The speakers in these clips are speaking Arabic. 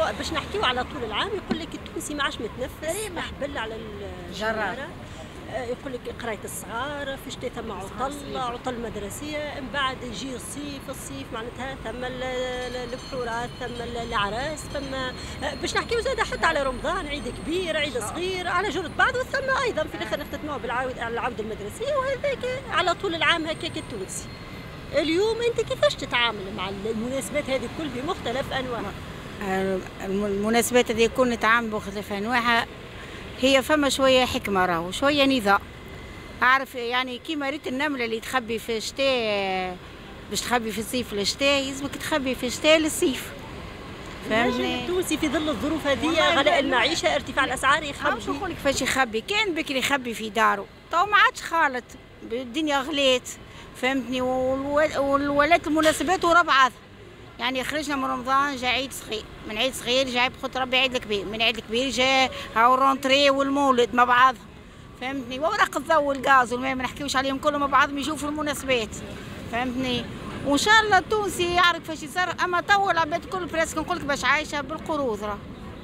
باش نحكيو على طول العام، يقول لك التونسي ما عادش متنفس، يحبل على الجرارة. يقول لك قرايه الصغار في الشتاء ثم عطل مدرسيه، من بعد يجي الصيف معناتها ثم البحورات، ثم العراس، ثم باش نحكيو زاده حتى على رمضان، عيد كبير عيد صغير على جرة بعض، وثم ايضا في الاخر نختتموه بالعوده المدرسيه، وهذاك على طول العام هكاك التونسي. اليوم انت كيفاش تتعامل مع المناسبات هذه الكل بمختلف انواعها؟ المناسبات هذه كل نتعامل بمختلف انواعها، هي فما شويه حكمه راهو شويه نظام. اعرف يعني كيما ريت النمله اللي تخبي في الشتاء باش تخبي في الصيف للشتاء، يلزمك تخبي في الشتاء للصيف. فهمتني؟ التونسي في ظل الظروف هذه، غلاء المعيشه، ارتفاع الاسعار، يخبي. شو نقول لك فاش يخبي؟ كان بكري يخبي في داره، تو ما عادش خالط، الدنيا غليت، فهمتني؟ والولات المناسبات ورا بعضها. يعني خرجنا من رمضان جا عيد صغير، من عيد صغير جاي بخط ربي عيد الكبير، من عيد الكبير جا هاو الرونتري والمولد مع بعضها، فهمتني؟ وورق الضوء والغاز والماء ما نحكيوش عليهم كلهم مع بعضهم يجوا في المناسبات، فهمتني؟ وان شاء الله التونسي يعرف فاش يصير. اما تو العباد الكل براسك نقول لك باش عايشه بالقروض، راه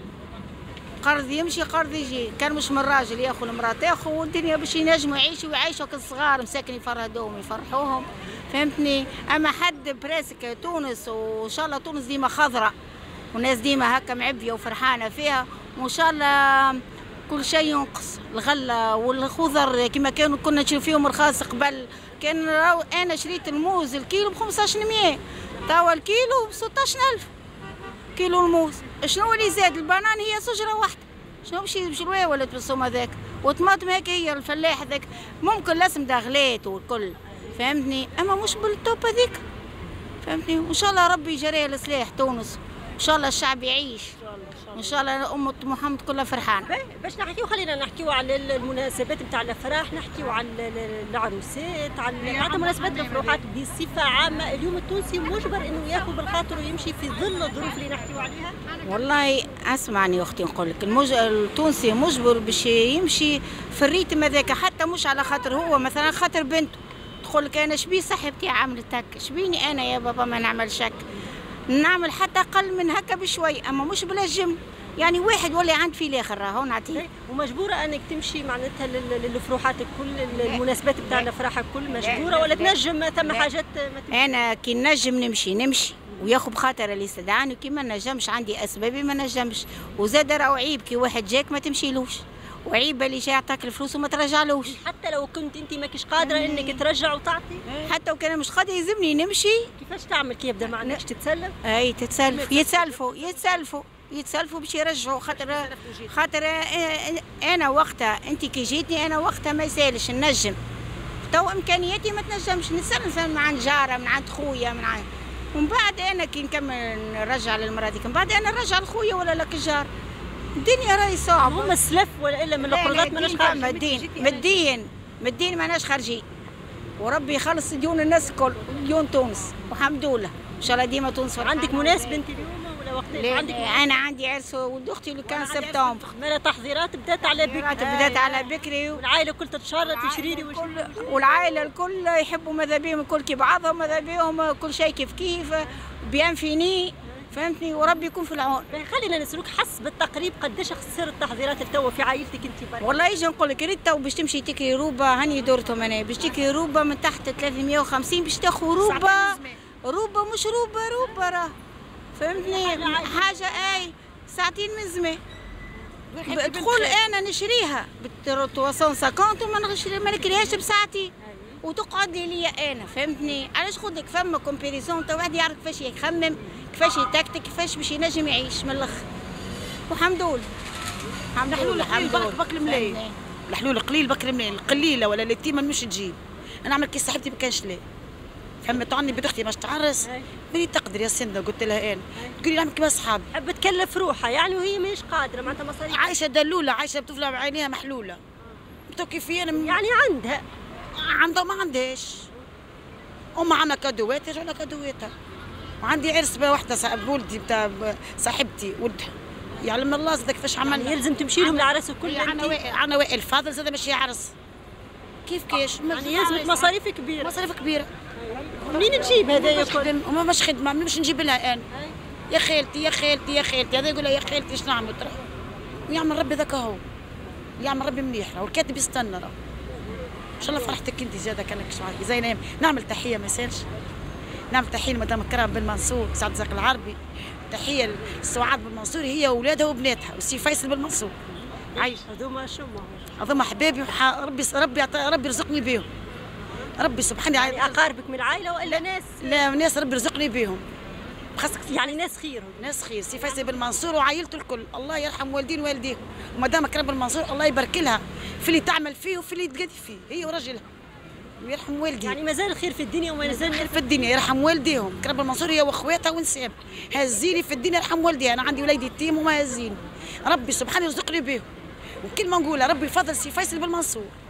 قرض يمشي قرض يجي، كان مش من الراجل ياخذ المراه تاخذ، والدنيا باش ينجموا يعيشوا ويعيشوا كالصغار مساكن يفرهدوهم يفرحوهم، فهمتني؟ اما حد براسك تونس، وان شاء الله تونس ديما خضراء والناس ديما هكا معبيه وفرحانه فيها، وان شاء الله كل شيء ينقص. الغله والخضر كما كنا نشري فيهم رخاص قبل، كان انا شريت الموز الكيلو ب 1500، توا الكيلو ب 16000 كيلو الموز. شنو اللي زاد؟ البنان هي شجره واحده، شنو باش يشروها ولا تبصم هذاك؟ والطماطم هيك هي الفلاح هذاك ممكن لازم داغلات والكل، فهمتني؟ اما مش بالتوب هذيك، فهمتني؟ وان شاء الله ربي يجريها لصلاح تونس، ان شاء الله الشعب يعيش، وان شاء الله امه محمد كلها فرحانه. باش نحكيو، خلينا نحكيو على المناسبات نتاع الافراح، نحكيو على العروسات، على مناسبات الافراحات بصفه عامه. اليوم التونسي مجبر انه ياخذ بالخاطر ويمشي في ظل الظروف اللي نحكيو عليها. والله اسمعني يا اختي نقول لك، التونسي مجبر باش يمشي في الريتم هذاك، حتى مش على خاطر هو مثلا، خاطر بنته تقول لك انا شبي صاحبتي عملت هكا، شبيني انا يا بابا ما نعملش هكا، نعمل حتى اقل من هكا بشوي، اما مش بلا جم. يعني واحد ولا عند في الاخر راهو نعطيه. ومجبوره انك تمشي معناتها للفروحات الكل، المناسبات بتاع الافراح الكل مجبوره، ولا تنجم ثم حاجات ما انا كي نجم نمشي وياخذ بخاطر اللي استدعاني، وكي ما نجمش عندي اسبابي ما نجمش. وزاد راهو عيب كي واحد جاك ما تمشيلوش، وعيب اللي جاي يعطاك الفلوس وما ترجعلوش. حتى لو كنت انت ماكش قادره انك ترجع وتعطي، حتى وكان مش قادره يلزمني نمشي. كيفاش تعمل؟ كي يبدا ما عندكش تتسلف؟ اي تتسلف، يتسلفوا باش يرجعوا، خاطر انا وقتها، انت كي جيتني انا وقتها ما يسالش نجم، تو امكانياتي ما تنجمش نسلف من عند جاره، من عند خويا، من عند، ومن بعد انا كي نكمل نرجع للمراه ديك، من بعد انا نرجع لخويا ولا لك الجار. الدنيا راهي صعبه. هما السلف ولا الا من القروضات ماناش خارجين؟ مدين ماناش خارجين، وربي يخلص ديون الناس الكل، ديون تونس والحمد لله، ان شاء الله ديما تونس. عندك مناسبه انت اليوم ولا وقت؟ عندك؟ انا عندي عرس ولد اختي اللي كان سبتمبر. مالا تحضيرات بدات على بكري؟ بدات على بكري، والعائله الكل تتشارك تشري لي والعائله الكل يحبوا ماذا بيهم الكل كي بعضهم، ماذا بيهم كل شيء كيف بيان فيني، فهمتني؟ وربي يكون في العون. خلينا نسألوك حسب التقريب قداش خسر التحضيرات التوا في عائلتك انت برا؟ والله يجي نقول لك ريت تو باش تمشي تكري روبه، هاني دورتهم انا باش تكري روبه من تحت 350 باش تاخذ روبه مش روبه راه، فهمتني؟ حاجه اي ساعتين من زمان. تقول انا نشريها ب 350 وما نكريهاش بساعتين، وتقعد لي انا، فهمتني؟ علاش نقول لك فما كومبيريزون، تو واحد يعرف كيفاش يخمم، كيفاش يتكتك، كيفاش باش ينجم يعيش من الاخر. والحمد لله الحمد لله بك الملاي، الحلول قليل بك الملاي، القليله ولا اليتيمه مش تجيب. انا نعمل كي صاحبتي ما كانش لا، فهمت؟ عني بنت اختي باش تعرس، بلي تقدر يا سنده، قلت لها انا، تقول لي نعمل كيما صحابي، تحب تكلف روحها يعني وهي ماهيش قادره، معناتها مصاريف عايشه دلوله، عايشه بطفله بعينيها محلوله. تو كيفي انا يعني عندها ما عندهاش، عندنا كادوات يرجعوا لها كادواتها. وعندي عرس بواحده بولدي بتاع صاحبتي ولدها، يعلم الله زاد كيفاش عملنا. يلزم تمشي لهم العرس الكل. انا وائل فاضل زاد ماشي يعرس كيف يعني يلزمك مصاريف كبيره. مصاريف كبيره. منين تجيب هذايا الكل؟ وما مش خدمه، باش نجيب لها انا يا خالتي يا خالتي يا خالتي، هذا يقول لها يا خالتي ايش نعمل ترى؟ ويعمل ربي ذاك هو، يعمل ربي مليح، راه الكاتب يستنى راه. ان شاء الله فرحتك انت زاده كانك زي نعمل تحيه ما يسالش، نعمل تحيه لمدام كرام بن منصور سعد زاق العربي، تحيه لسعاد بن منصور هي واولادها وبناتها، والسي فيصل بن منصور. عايش هذوما شو هذوما حبايبي ربي يرزقني بهم. ربي سبحانه يعني اقاربك من العائله والا ناس؟ لا ناس ربي يرزقني بهم. خاصك يعني ناس خير. ناس خير، سي فيصل بن منصور وعائلته الكل، الله يرحم والدين والديهم، ومدام كرام بن منصور الله يبارك لها في اللي تعمل فيه وفي اللي تقدي فيه، هي وراجلها. ويرحم والديهم. يعني مازال الخير في الدنيا وما نزال الخير في الدنيا، يرحم والديهم، كرام بن منصور هي واخواتها ونساب، هزيني في الدنيا يرحم والديها، انا عندي وليدي يتيم وما هزيني. ربي سبحانه يرزقني بهم. وكل ما نقولها ربي يفضل سي فيصل بن منصور.